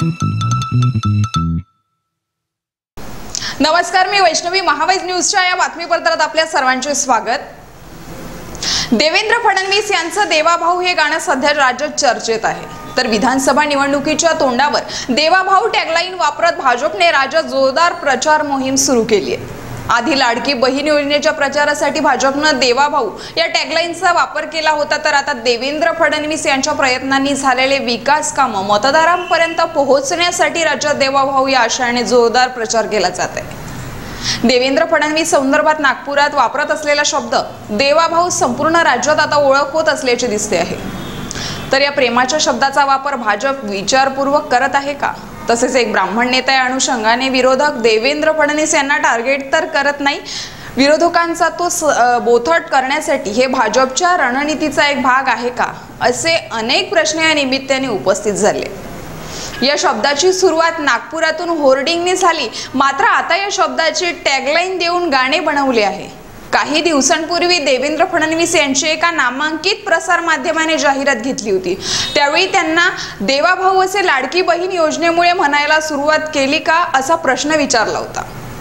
नमस्कार, मी वैष्णवी. महावाईज न्यूजच्या या बातमीपत्रात आपल्या सर्वांचे स्वागत. देवेंद्र फडणवीस यांचं देवाभाऊ हे गाणं सध्या राज्यात चर्चेत आहे. तर विधानसभा निवडणुकीच्या तोंडावर देवाभाऊ टॅगलाईन वापरत भाजपने राज्यात जोरदार प्रचार मोहीम सुरू केली आहे. आधी लाडकी बहीण योजनेच्या प्रचारासाठी भाजपनं देवाभाऊ या टॅगलाईनचा वापर केला होता, तर आता देवेंद्र फडणवीस यांच्या प्रयत्नांनी झालेले विकास कामं मतदारांपर्यंत पोहोचण्यासाठी राज्यात देवाभाऊ या आशयाने जोरदार प्रचार केला जात आहे. देवेंद्र फडणवीस संदर्भात नागपुरात वापरत असलेला शब्द देवाभाऊ संपूर्ण राज्यात आता ओळख होत असल्याचे दिसते आहे. तर या प्रेमाच्या शब्दाचा वापर भाजप विचारपूर्वक करत आहे का? तसेच एक ब्राह्मण नेता या अनुषंगाने विरोधक देवेंद्र फडणवीस यांना टार्गेट तर करत नाही, विरोधकांचा तो बोथट करण्यासाठी हे भाजपच्या रणनीतीचा एक भाग आहे का, असे अनेक प्रश्न या निमित्ताने उपस्थित झाले. या शब्दाची सुरुवात नागपुरातून होर्डिंगने झाली, मात्र आता या शब्दाची टॅगलाईन देऊन गाणे बनवले आहे. काही दिवसांपूर्वी देवेंद्र फडणवीस यांची एका नामांकित प्रसार माध्यमाने जाहिरात घेतली होती. त्यावेळी त्यांना देवाभाऊ असे लाडकी बहीण योजनेमुळे म्हणायला सुरुवात केली का, असा प्रश्न विचारला होता.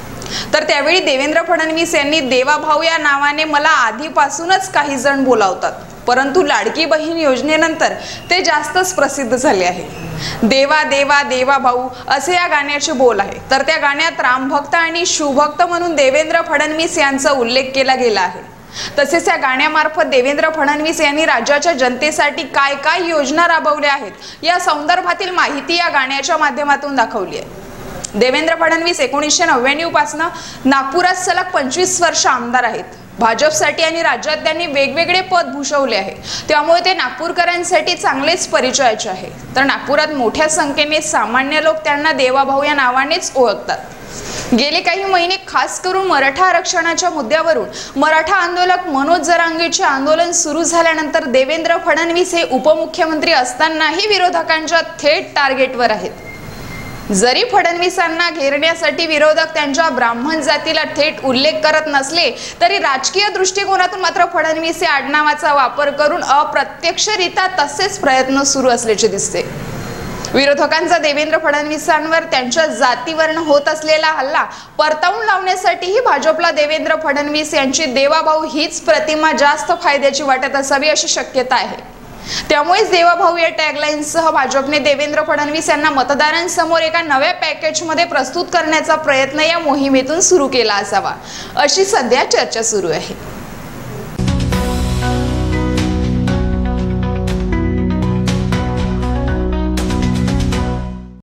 तर त्यावेळी देवेंद्र फडणवीस यांनी देवाभाऊ या नावाने मला आधीपासूनच काही जण बोलावतात, परंतु लाडकी बहीण योजनेनंतर ते जास्तच प्रसिद्ध झाले आहे. देवा देवा देवा भाऊ असे या गाण्याचे बोल आहे. तर त्या गाण्यात रामभक्त आणि शिवभक्त म्हणून देवेंद्र फडणवीस यांचा उल्लेख केला गेला आहे. तसेच या गाण्यामार्फत देवेंद्र फडणवीस यांनी राज्याच्या जनतेसाठी काय काय योजना राबवल्या आहेत या संदर्भातील माहिती या गाण्याच्या माध्यमातून दाखवली आहे. देवेंद्र फडणवीस 1999 पासून नागपुरात सलग 25 वर्ष आमदार आहेत. भाजपसाठी आणि राज्यात त्यांनी वेगवेगळे पद भूषवले आहे, त्यामुळे ते नागपूरकरांसाठी चांगलेच परिचयाचे आहे. तर नागपुरात मोठ्या संख्येने सामान्य लोक त्यांना देवाभाऊ या नावानेच ओळखतात. गेले काही महिने खास करून मराठा आरक्षणाच्या मुद्द्यावरून मराठा आंदोलक मनोज जरांगेचे आंदोलन सुरू झाल्यानंतर देवेंद्र फडणवीस हे उपमुख्यमंत्री असतानाही विरोधकांच्या थेट टार्गेटवर आहेत. जरी फडणवीसांना घेरण्यासाठी विरोधक त्यांच्या ब्राह्मण जातीला थेट उल्लेख करत नसले, तरी राजकीय दृष्टिकोनातून मात्र फडणवीस या आडनावाचा वापर करून अप्रत्यक्षरित्या तसेच प्रयत्न सुरू असल्याचे दिसते. विरोधकांचा देवेंद्र फडणवीसांवर त्यांच्या जातीवरून होत असलेला हल्ला परतावून लावण्यासाठीही भाजपला देवेंद्र फडणवीस यांची देवाभाऊ हीच प्रतिमा जास्त फायद्याची वाटत असावी अशी शक्यता आहे. त्यामुळेच देवाभाऊ या टॅगलाईनसह भाजपने देवेंद्र फडणवीस यांना मतदारांसमोर एका नव्या पॅकेजमध्ये प्रस्तुत करण्याचा प्रयत्न या मोहिमेतून सुरू केला असावा, अशी सध्या चर्चा सुरू आहे.